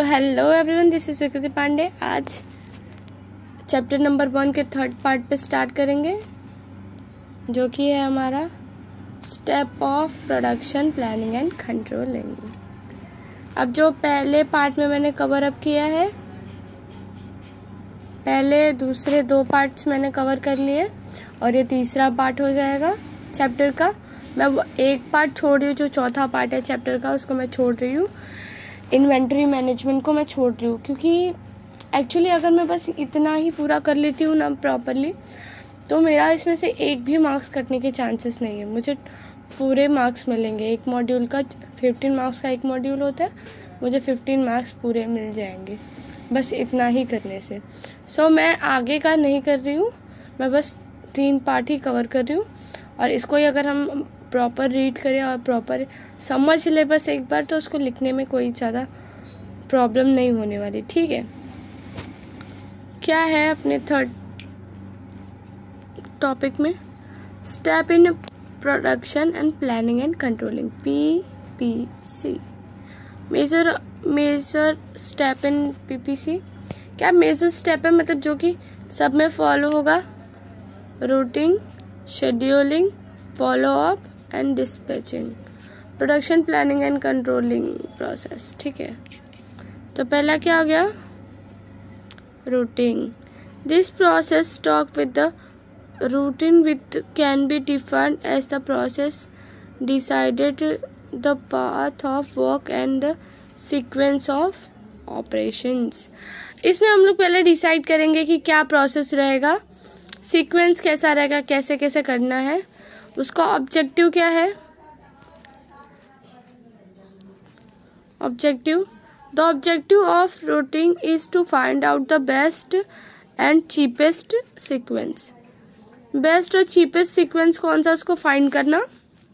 So hello everyone, this is Vikriti Pandey. आज chapter number 1 के third part पे स्टार्ट करेंगे, जो कि है हमारा step of production planning and controlling. अब जो पहले पार्ट में मैंने कवर अप किया है, पहले दूसरे 2 पार्ट्स मैंने कवर कर लिए और ये तीसरा पार्ट हो जाएगा चैप्टर का। मैं एक पार्ट छोड़ रही हूँ, जो चौथा पार्ट है चैप्टर का, उसको मैं छोड़ रही हूँ। इन्वेंटरी मैनेजमेंट को मैं छोड़ रही हूँ, क्योंकि एक्चुअली अगर मैं बस इतना ही पूरा कर लेती हूँ ना प्रॉपरली, तो मेरा इसमें से एक भी मार्क्स कटने के चांसेस नहीं है। मुझे पूरे मार्क्स मिलेंगे। एक मॉड्यूल का 15 मार्क्स का एक मॉड्यूल होता है, मुझे 15 मार्क्स पूरे मिल जाएंगे बस इतना ही करने से। सो मैं आगे का नहीं कर रही हूँ, मैं बस 3 पार्ट ही कवर कर रही हूँ। और इसको ही अगर हम प्रॉपर रीड करें और प्रॉपर समझ ले बस एक बार, तो उसको लिखने में कोई ज़्यादा प्रॉब्लम नहीं होने वाली। ठीक है, क्या है अपने थर्ड टॉपिक में? Step in production and planning and controlling, PPC। Major step in PPC। क्या मेजर स्टेप है? मतलब जो कि सब में फॉलो होगा। Routing, scheduling, follow up and dispatching, production planning and controlling process. ठीक है, तो पहला क्या हो गया? Routing. This process start with the routine with can be defined as the process decided the path of work and the sequence of operations. इसमें हम लोग पहले डिसाइड करेंगे कि क्या प्रोसेस रहेगा, सीक्वेंस कैसा रहेगा, कैसे कैसे करना है, उसका ऑब्जेक्टिव क्या है। Objective, the objective of routing is to find out the best and cheapest sequence. Best और चीपेस्ट सीक्वेंस कौन सा, उसको फाइंड करना।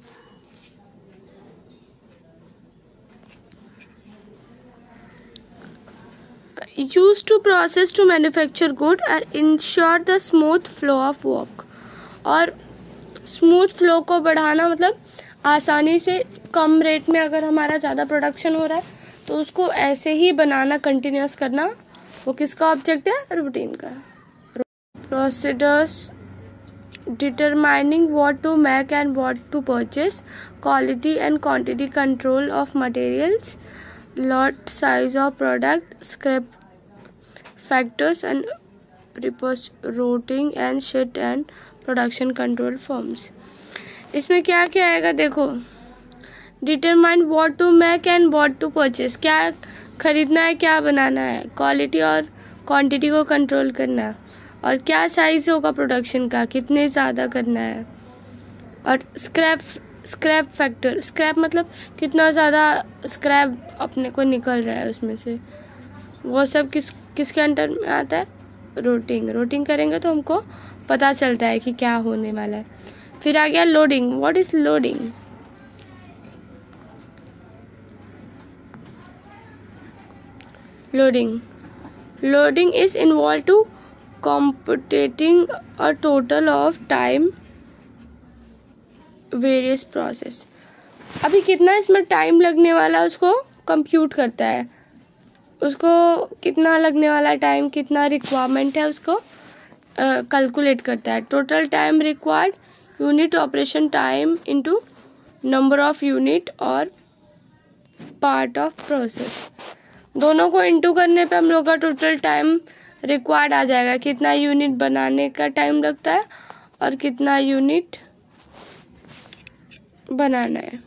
Used to process to manufacture good and ensure the smooth flow of work। और smooth flow को बढ़ाना मतलब आसानी से कम रेट में अगर हमारा ज़्यादा प्रोडक्शन हो रहा है तो उसको ऐसे ही बनाना, कंटिन्यूस करना, वो किसका ऑब्जेक्ट है? रूटीन का। Procedures determining what to make and what to purchase, quality and quantity control of materials, lot size of product, scrap factors and routing and shit and production control forms। इसमें क्या क्या आएगा देखो। Determine what to make and what to purchase, क्या खरीदना है, क्या बनाना है, क्वालिटी और क्वांटिटी को कंट्रोल करना, और क्या साइज होगा प्रोडक्शन का, कितने ज़्यादा करना है, और स्क्रैप फैक्टर। स्क्रैप मतलब कितना ज़्यादा स्क्रैप अपने को निकल रहा है उसमें से, वो सब किसके अंडर में आता है? रूटिंग। रूटिंग करेंगे तो हमको पता चलता है कि क्या होने वाला है। फिर आ गया loading. What is loading? Loading is involve to computing a total of time various process. अभी कितना इसमें टाइम लगने वाला उसको कंप्यूट करता है, उसको कितना लगने वाला टाइम, कितना रिक्वायरमेंट है, उसको कैलकुलेट करता है। Total time required, unit operation time into number of unit और पार्ट ऑफ प्रोसेस। दोनों को इनटू करने पे हम लोग का टोटल टाइम रिक्वायर्ड आ जाएगा, कितना यूनिट बनाने का टाइम लगता है और कितना यूनिट बनाना है।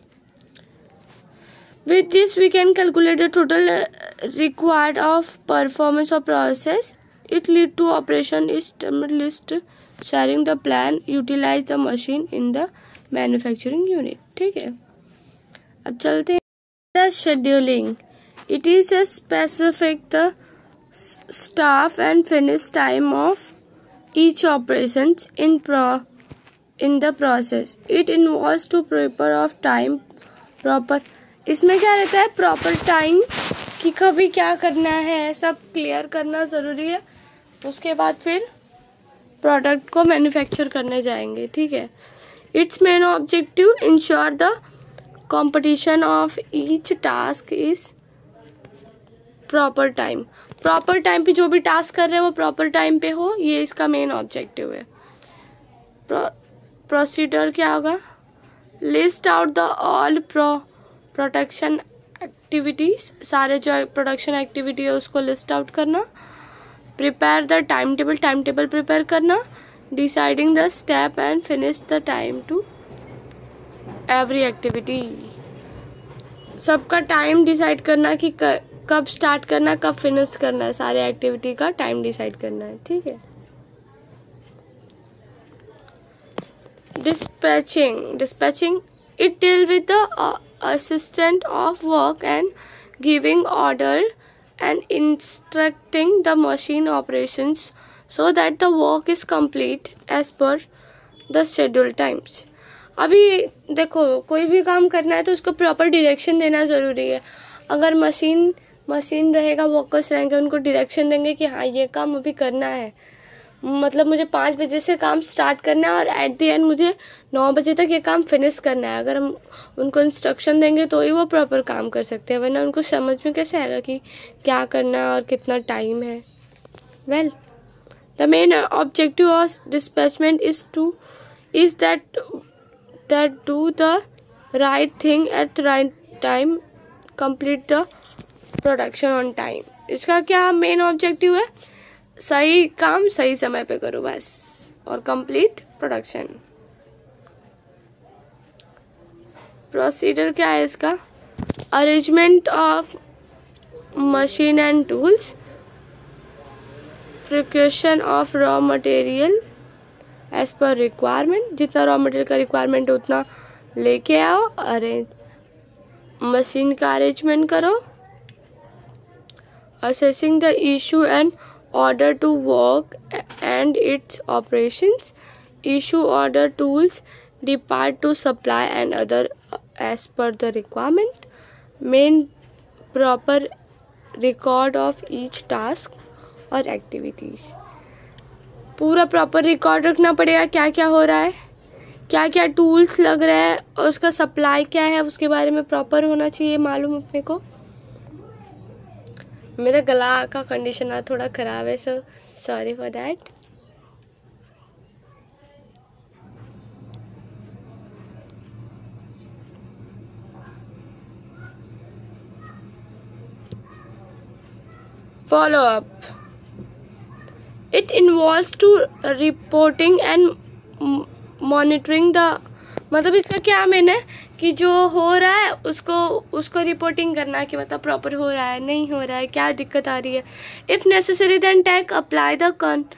With this we can calculate the total required of performance of process. It lead to operation estimate sharing the plan, utilize the machine in the manufacturing unit। ठीक है, अब चलते हैं the scheduling। It is a specific the staff and finish time of each operations in the process। It involves to prepare of time proper। इसमें क्या रहता है? Proper time कि कभी क्या करना है, सब क्लियर करना ज़रूरी है। उसके बाद फिर प्रोडक्ट को मैन्युफैक्चर करने जाएंगे। ठीक है, it's main objective ensure the competition of each task is proper time, proper time पे जो भी टास्क कर रहे हैं वो प्रॉपर टाइम पे हो, ये इसका मेन ऑब्जेक्टिव है। प्रोसीडर क्या होगा, list out the all production activities, सारे जो प्रोडक्शन एक्टिविटी है उसको लिस्ट आउट करना। Prepare the time table, time table prepare करना। Deciding the step and finish the time to every activity, सबका टाइम डिसाइड करना कि कब स्टार्ट करना कब फिनिश करना है, सारे एक्टिविटी का टाइम डिसाइड करना है, ठीक है। Dispatching it deal with the assistant of work and giving order and instructing the machine operations so that the work is complete as per the scheduled times। अभी देखो कोई भी काम करना है तो उसको प्रॉपर डायरेक्शन देना ज़रूरी है। अगर मशीन रहेगा, वर्कर्स रहेंगे, उनको डायरेक्शन देंगे कि हाँ ये काम अभी करना है, मतलब मुझे 5 बजे से काम स्टार्ट करना है और एट द एंड मुझे 9 बजे तक ये काम फिनिश करना है। अगर हम उनको इंस्ट्रक्शन देंगे तो ही वो प्रॉपर काम कर सकते हैं, वरना उनको समझ में कैसे आएगा कि क्या करना है और कितना टाइम है। Well, the main objective of dispatchment is that do the right thing at right time, complete the production on time. इसका क्या मेन ऑब्जेक्टिव है, सही काम सही समय पे करो बस, और कंप्लीट प्रोडक्शन। प्रोसीडर क्या है इसका, arrangement of machine and tools, precaution of raw material as per requirement, जितना रॉ मटेरियल का रिक्वायरमेंट उतना लेके आओ, मशीन का अरेंजमेंट करो। Assessing the issue and order to work and its operations, issue order tools, depart to supply and other as per the requirement, main proper record of each task और activities। पूरा proper record रखना पड़ेगा, क्या क्या हो रहा है, क्या क्या टूल्स लग रहे हैं और उसका सप्लाई क्या है, उसके बारे में प्रॉपर होना चाहिए मालूम अपने को। मेरा गला का कंडीशन थोड़ा ख़राब है, so sorry for that. Follow up, it involves to reporting and monitoring the, मतलब इसका क्या मीन है कि जो हो रहा है उसको रिपोर्टिंग करना कि मतलब प्रॉपर हो रहा है नहीं हो रहा है, क्या दिक्कत आ रही है। If necessary then take apply the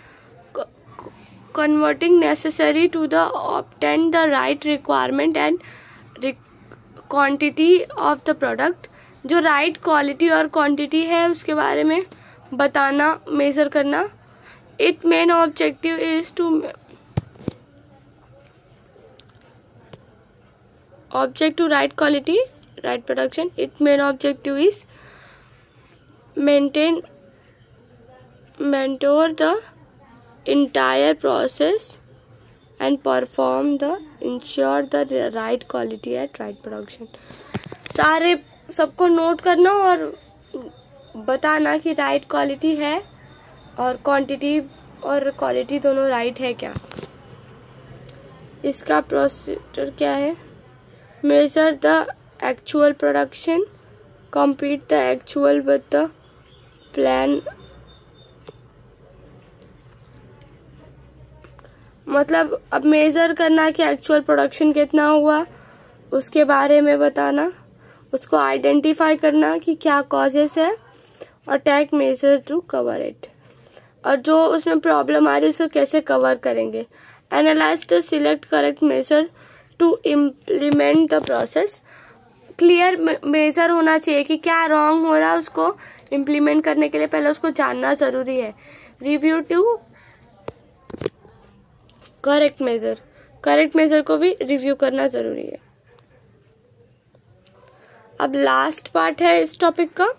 converting necessary to the obtain the right requirement and quantity of the product, जो राइट क्वालिटी और क्वांटिटी है उसके बारे में बताना, मेजर करना। It main objective is to object to right quality, right production. Its main objective is mentor the entire process and perform the ensure the right quality at right production। सारे सबको note करना और बताना कि right quality है और quantity और quality दोनों राइट है क्या। इसका प्रोसीजर क्या है, measure the actual production, compete the actual with the plan, मतलब अब मेजर करना कि एक्चुअल प्रोडक्शन कितना हुआ उसके बारे में बताना, उसको आइडेंटिफाई करना कि क्या कॉजेस है और take major to cover it, और जो उसमें प्रॉब्लम आ रही है उसको कैसे कवर करेंगे। Analyse the select correct major to implement the process, clear major होना चाहिए कि क्या रॉन्ग हो रहा है, उसको इम्प्लीमेंट करने के लिए पहले उसको जानना ज़रूरी है। रिव्यू टू करेक्ट मेजर को भी रिव्यू करना ज़रूरी है। अब लास्ट पार्ट है इस टॉपिक का,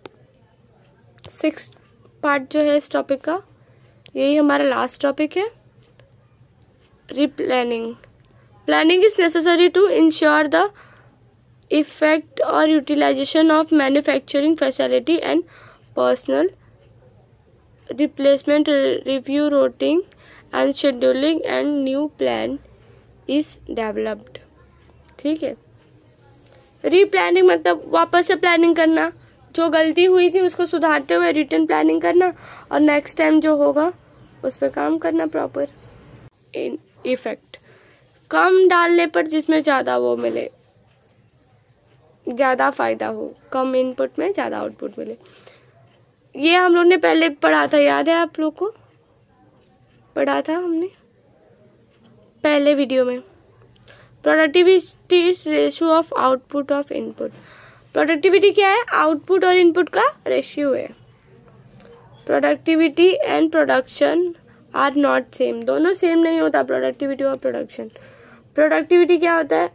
6th पार्ट जो है इस टॉपिक का, यही हमारा लास्ट टॉपिक है। Replanning, planning is necessary to ensure the effect or utilization of manufacturing facility and personal replacement, review, routing and scheduling and new plan is developed. ठीक है, रीप्लानिंग मतलब वापस से प्लानिंग करना, जो गलती हुई थी उसको सुधारते हुए रिटर्न प्लानिंग करना और नेक्स्ट टाइम जो होगा उस पर काम करना प्रॉपर। इन इफेक्ट, कम डालने पर जिसमें ज़्यादा वो मिले, ज़्यादा फायदा हो, कम इनपुट में ज़्यादा आउटपुट मिले। ये हम लोग ने पहले पढ़ा था, याद है आप लोग को? पढ़ा था हमने पहले वीडियो में। Productivity is ratio of output of input. Productivity क्या है? आउटपुट और इनपुट का रेशियो है। Productivity and production are not same, दोनों सेम नहीं होता प्रोडक्टिविटी और प्रोडक्शन। प्रोडक्टिविटी क्या होता है?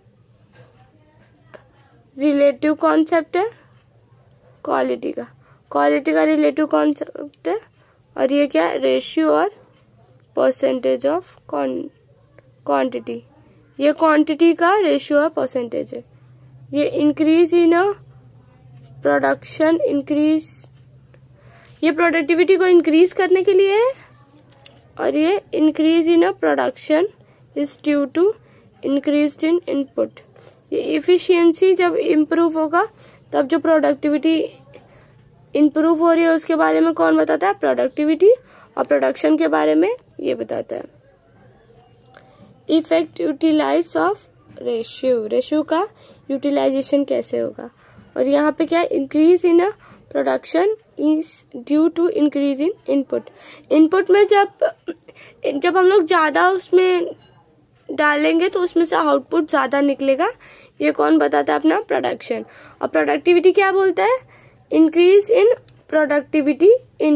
रिलेटिव कॉन्सेप्ट है क्वालिटी का, क्वालिटी का रिलेटिव कॉन्सेप्ट है। और ये क्या है? रेशियो और परसेंटेज ऑफ क्वांटिटी, ये क्वांटिटी का रेशियो और परसेंटेज है। ये increase in a production, increase, ये प्रोडक्टिविटी को इंक्रीज करने के लिए है और ये increase in a production is due to increase in input. ये इफिशियंसी जब इम्प्रूव होगा तब जो प्रोडक्टिविटी इम्प्रूव हो रही है उसके बारे में कौन बताता है? प्रोडक्टिविटी। और प्रोडक्शन के बारे में ये बताता है। Effect utilise of ratio, ratio का यूटिलाइजेशन कैसे होगा। और यहाँ पे क्या है? Increase in a production is due to increase in input. Input में जब हम लोग ज़्यादा उसमें डालेंगे तो उसमें से आउटपुट ज़्यादा निकलेगा। ये कौन बताता है? अपना प्रोडक्शन। और प्रोडक्टिविटी क्या बोलता है? Increase in productivity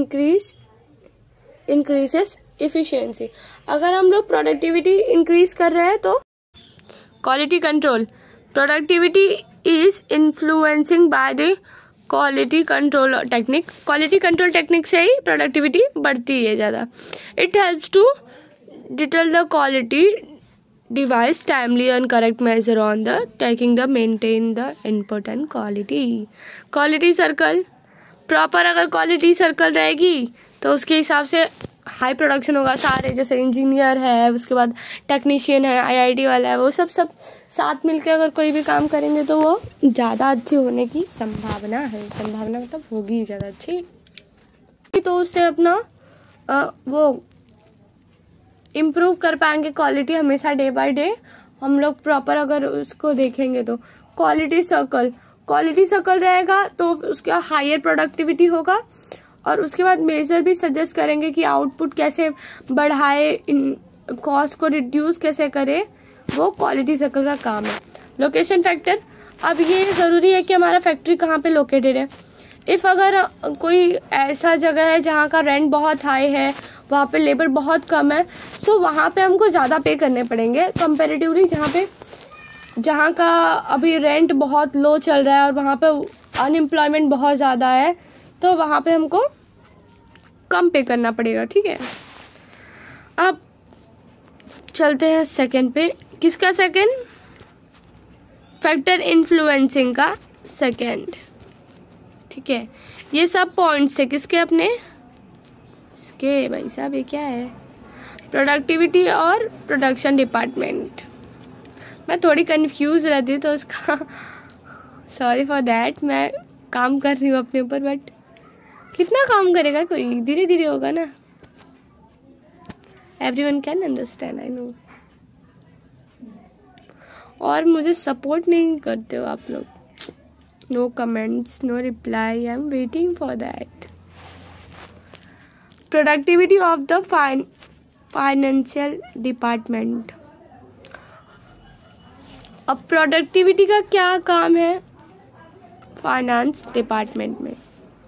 increases efficiency. अगर हम लोग प्रोडक्टिविटी इंक्रीज कर रहे हैं तो quality control, productivity is influencing by the quality control technique. Quality control technique से ही प्रोडक्टिविटी बढ़ती है ज़्यादा। It helps to detail the quality device timely and correct measure on the taking the maintain the input and quality circle proper. अगर quality circle रहेगी तो उसके हिसाब से हाई प्रोडक्शन होगा। सारे जैसे इंजीनियर है, उसके बाद टेक्नीशियन है, आईआईटी वाला है, वो सब साथ मिलकर अगर कोई भी काम करेंगे तो वो ज़्यादा अच्छी होने की संभावना है। संभावना मतलब होगी ज़्यादा अच्छी। तो उससे अपना वो इम्प्रूव कर पाएंगे क्वालिटी हमेशा डे बाय डे। हम लोग प्रॉपर अगर उसको देखेंगे तो क्वालिटी सर्कल रहेगा तो उसका हायर प्रोडक्टिविटी होगा। और उसके बाद मेजर भी सजेस्ट करेंगे कि आउटपुट कैसे बढ़ाए, कॉस्ट को रिड्यूस कैसे करे, वो क्वालिटी सर्कल का काम है। लोकेशन फैक्टर, अब ये ज़रूरी है कि हमारा फैक्ट्री कहाँ पे लोकेटेड है। इफ़ अगर कोई ऐसा जगह है जहाँ का रेंट बहुत हाई है, वहाँ पे लेबर बहुत कम है, सो वहाँ पे हमको ज़्यादा पे करने पड़ेंगे कंपैरेटिवली जहाँ का अभी रेंट बहुत लो चल रहा है और वहाँ पे अनएम्प्लॉयमेंट बहुत ज़्यादा है, तो वहाँ पे हमको कम पे करना पड़ेगा। ठीक है, अब चलते हैं सेकंड पे। किसका सेकंड? फैक्टर इन्फ्लुएंसिंग का सेकंड। ठीक है, ये सब पॉइंट्स है किसके? अपने इसके। भाई साहब ये क्या है? प्रोडक्टिविटी और प्रोडक्शन डिपार्टमेंट। मैं थोड़ी कंफ्यूज रहती हूँ तो उसका सॉरी फॉर दैट। मैं काम कर रही हूँ अपने ऊपर, बट कितना काम करेगा कोई, धीरे धीरे होगा ना। Everyone can understand, I know. और मुझे सपोर्ट नहीं करते हो आप लोग। No comments, no reply, I am waiting for that. Productivity of the financial department. अब प्रोडक्टिविटी का क्या काम है फाइनेंस डिपार्टमेंट में?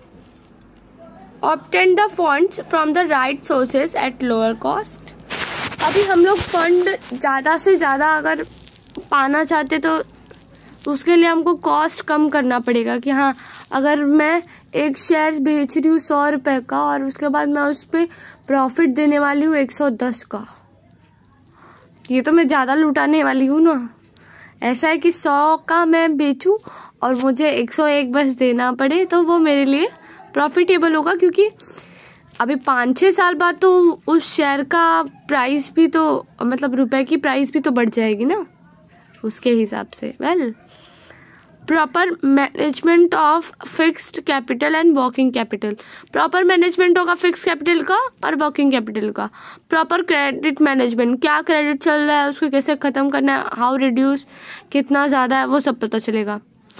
Obtain the funds from the right sources at lower cost. अभी हम लोग फंड ज़्यादा से ज़्यादा अगर पाना चाहते तो उसके लिए हमको कॉस्ट कम करना पड़ेगा कि हाँ, अगर मैं एक शेयर बेच रही हूँ 100 रुपये का और उसके बाद मैं उस पर प्रॉफिट देने वाली हूँ 110 का, ये तो मैं ज़्यादा लुटाने वाली हूँ ना। ऐसा है कि 100 का मैं बेचूं और मुझे 101 बस देना पड़े तो वो मेरे लिए प्रॉफिटेबल होगा, क्योंकि अभी 5-6 साल बाद तो उस शेयर का प्राइस भी तो मतलब रुपए की प्राइस भी तो बढ़ जाएगी ना उसके हिसाब से। Well, proper management of fixed capital and working capital. Proper management होगा फिक्स कैपिटल का और वर्किंग कैपिटल का। प्रॉपर क्रेडिट मैनेजमेंट, क्या क्रेडिट चल रहा है उसको कैसे ख़त्म करना है, हाउ रिड्यूस, कितना ज़्यादा है, वो सब पता चलेगा।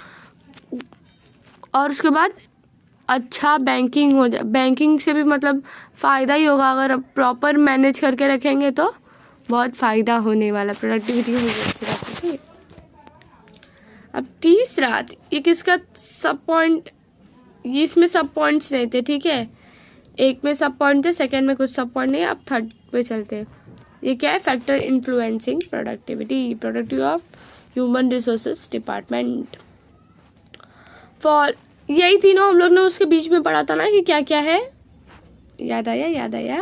और उसके बाद अच्छा बैंकिंग हो जाए, बैंकिंग से भी मतलब फ़ायदा ही होगा। अगर प्रॉपर मैनेज करके रखेंगे तो बहुत फ़ायदा होने वाला, प्रोडक्टिविटी होगी अच्छी बात है। अब तीसरा, ये किसका सब पॉइंट, ये इसमें सब पॉइंट्स नहीं थे, ठीक है, एक में सब पॉइंट थे, सेकंड में कुछ सब पॉइंट नहीं, अब थर्ड पे चलते हैं। ये क्या है, factor influencing productivity of human resources department. For यही तीनों हम लोग ने उसके बीच में पढ़ा था ना कि क्या क्या है, याद आया।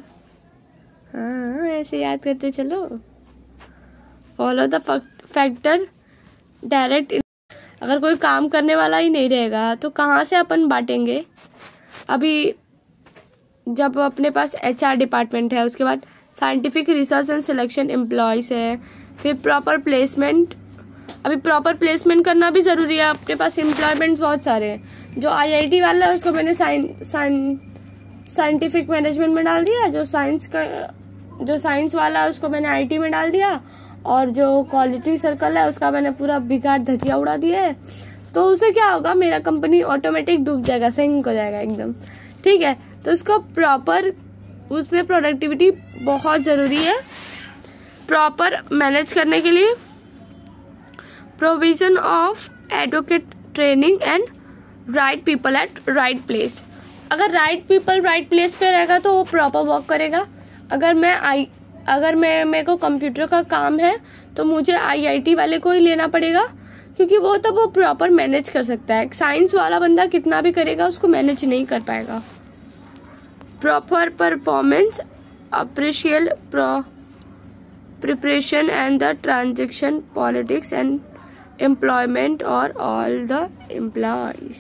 हाँ, ऐसे याद करते चलो। Follow the factor direct. अगर कोई काम करने वाला ही नहीं रहेगा तो कहाँ से अपन बांटेंगे। अभी जब अपने पास HR डिपार्टमेंट है, उसके बाद scientific research and selection employees है, फिर प्रॉपर प्लेसमेंट। अभी प्रॉपर प्लेसमेंट करना भी ज़रूरी है, अपने पास एम्प्लॉयमेंट बहुत सारे हैं। जो IIT वाला है उसको मैंने साइंटिफिक मैनेजमेंट में डाल दिया, जो साइंस वाला है उसको मैंने IT में डाल दिया, और जो क्वालिटी सर्कल है उसका मैंने पूरा बिगाड़ धजिया उड़ा दिया है। तो उसे क्या होगा, मेरा कंपनी ऑटोमेटिक डूब जाएगा, सिंक हो जाएगा एकदम, ठीक है। तो उसको प्रॉपर, उसमें प्रोडक्टिविटी बहुत ज़रूरी है प्रॉपर मैनेज करने के लिए। Provision of advocate training and right people at right place. अगर राइट पीपल राइट प्लेस पे रहेगा तो वो प्रॉपर वर्क करेगा। अगर मेरे को कंप्यूटर का काम है तो मुझे IIT वाले को ही लेना पड़ेगा, क्योंकि वो तब वो प्रॉपर मैनेज कर सकता है। साइंस वाला बंदा कितना भी करेगा उसको मैनेज नहीं कर पाएगा। Proper performance appraisal preparation and the transaction politics and employment और ऑल द एम्प्लॉयज।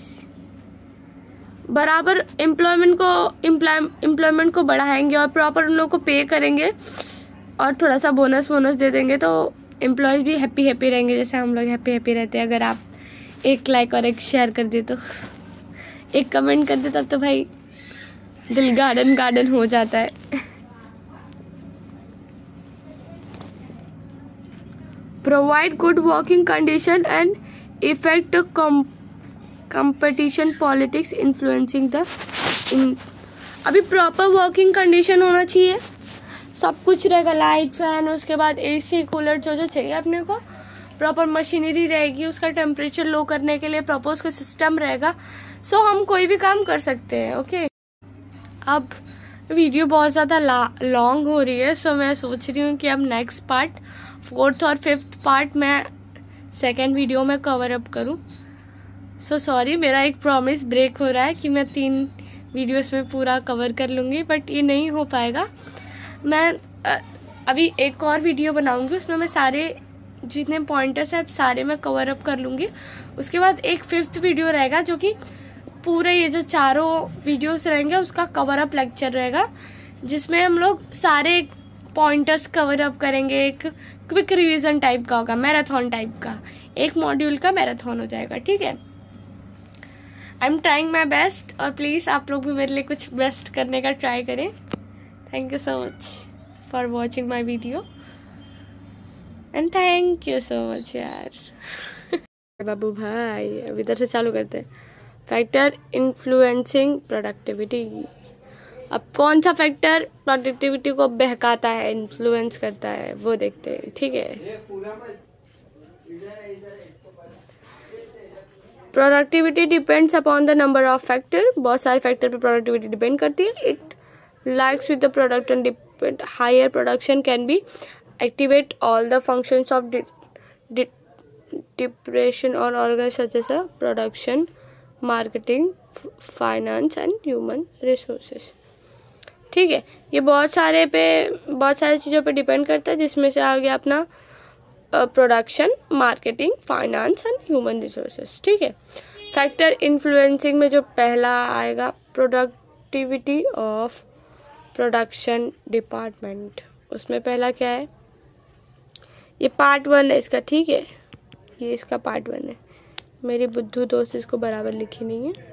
बराबर एम्प्लॉयमेंट को बढ़ाएंगे और प्रॉपर उन लोगों को पे करेंगे और थोड़ा सा बोनस दे देंगे तो एम्प्लॉयज भी हैप्पी रहेंगे, जैसे हम लोग हैप्पी रहते हैं। अगर आप एक लाइक और एक शेयर कर दे तो, एक कमेंट कर दे तब तो भाई दिल गार्डन हो जाता है। Provide good working condition and effect competition politics influencing the. अभी प्रॉपर वर्किंग कंडीशन होना चाहिए, सब कुछ रहेगा, लाइट फैन, उसके बाद AC कूलर जो चाहिए अपने को, प्रॉपर मशीनरी रहेगी, उसका टेम्परेचर लो करने के लिए प्रॉपर उसका सिस्टम रहेगा। सो हम कोई भी काम कर सकते हैं। ओके, अब वीडियो बहुत ज़्यादा लॉन्ग हो रही है, सो मैं सोच रही हूँ कि अब नेक्स्ट पार्ट, 4th और 5th पार्ट मैं सेकेंड वीडियो में कवर अप करूँ। सो सॉरी, मेरा एक प्रॉमिस ब्रेक हो रहा है कि मैं 3 वीडियोस में पूरा कवर कर लूँगी, बट ये नहीं हो पाएगा। मैं अभी एक और वीडियो बनाऊँगी, उसमें मैं सारे जितने पॉइंटर्स हैं सारे मैं कवर अप कर लूँगी। उसके बाद एक 5th वीडियो रहेगा जो कि पूरे ये जो चारों वीडियोस रहेंगे उसका कवर अप लेक्चर रहेगा, जिसमें हम लोग सारे पॉइंटर्स कवर अप करेंगे। एक क्विक रिवीजन टाइप का होगा, मैराथन टाइप का, एक मॉड्यूल का मैराथन हो जाएगा, ठीक है। I am trying my best, और प्लीज़ आप लोग भी मेरे लिए कुछ बेस्ट करने का ट्राई करें। Thank you so much for watching my video and thank you so much यार। बाबू भाई, अब इधर से चालू करते हैं। Factor influencing productivity. अब कौन सा फैक्टर प्रोडक्टिविटी को बहकाता है, इन्फ्लुएंस करता है, वो देखते हैं, ठीक है। Productivity depends upon the number of factor. बहुत सारे फैक्टर पे प्रोडक्टिविटी डिपेंड करती है। It likes with the product and depend higher production can be activate all the functions of depression और organs such as production, marketing, finance and human resources, ठीक है। ये बहुत सारी चीज़ों पे डिपेंड करता है, जिसमें से आ गया अपना production, marketing, finance and human resources, ठीक है। फैक्टर इन्फ्लुएंसिंग में जो पहला आएगा, प्रोडक्टिविटी ऑफ प्रोडक्शन डिपार्टमेंट, उसमें पहला क्या है, ये पार्ट 1 है इसका, ठीक है, ये इसका पार्ट 1 है। मेरी बुद्धू दोस्त इसको बराबर लिखी नहीं है।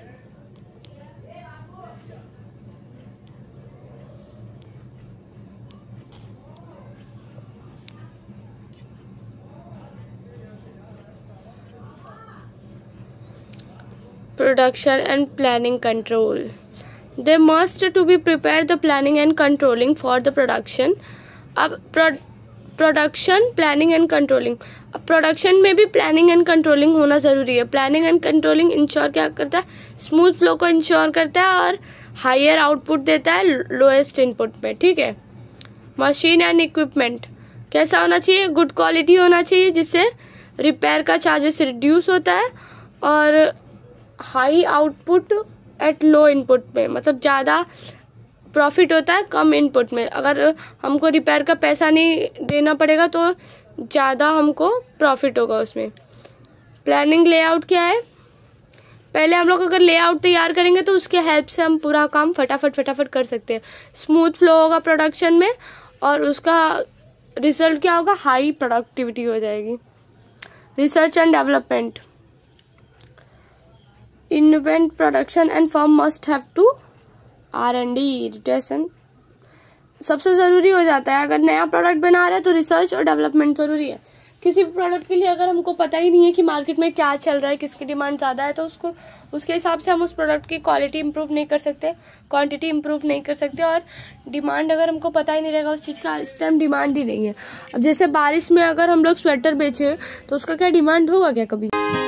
Production and planning control. They must to be prepared the planning and controlling for the production. अब प्रोडक्शन, प्लानिंग एंड कंट्रोलिंग, अब प्रोडक्शन में भी प्लानिंग एंड कंट्रोलिंग होना ज़रूरी है। प्लानिंग एंड कंट्रोलिंग इंश्योर क्या करता है, स्मूथ फ्लो को इंश्योर करता है और हायर आउटपुट देता है लोएस्ट इनपुट में, ठीक है। मशीन एंड इक्विपमेंट कैसा होना चाहिए, गुड क्वालिटी होना चाहिए, जिससे रिपेयर का चार्जेस रिड्यूस होता है और high output at low input में, मतलब ज़्यादा प्रॉफिट होता है कम इनपुट में। अगर हमको रिपेयर का पैसा नहीं देना पड़ेगा तो ज़्यादा हमको प्रॉफिट होगा उसमें। प्लानिंग लेआउट क्या है, पहले हम लोग अगर लेआउट तैयार करेंगे तो उसके हेल्प से हम पूरा काम फटाफट कर सकते हैं। स्मूथ फ्लो होगा प्रोडक्शन में और उसका रिजल्ट क्या होगा, हाई प्रोडक्टिविटी हो जाएगी। Research and development, invent production and firm must have to R&D retention, सबसे ज़रूरी हो जाता है। अगर नया प्रोडक्ट बना रहे हैं तो रिसर्च और डेवलपमेंट ज़रूरी है। किसी भी प्रोडक्ट के लिए अगर हमको पता ही नहीं है कि मार्केट में क्या चल रहा है, किसकी डिमांड ज़्यादा है, तो उसके हिसाब से हम उस प्रोडक्ट की क्वालिटी इंप्रूव नहीं कर सकते, क्वांटिटी इंप्रूव नहीं कर सकते, और डिमांड अगर हमको पता ही नहीं रहेगा उस चीज़ का, इस टाइम डिमांड ही नहीं है। अब जैसे बारिश में अगर हम लोग स्वेटर बेचें तो उसका क्या डिमांड होगा क्या कभी?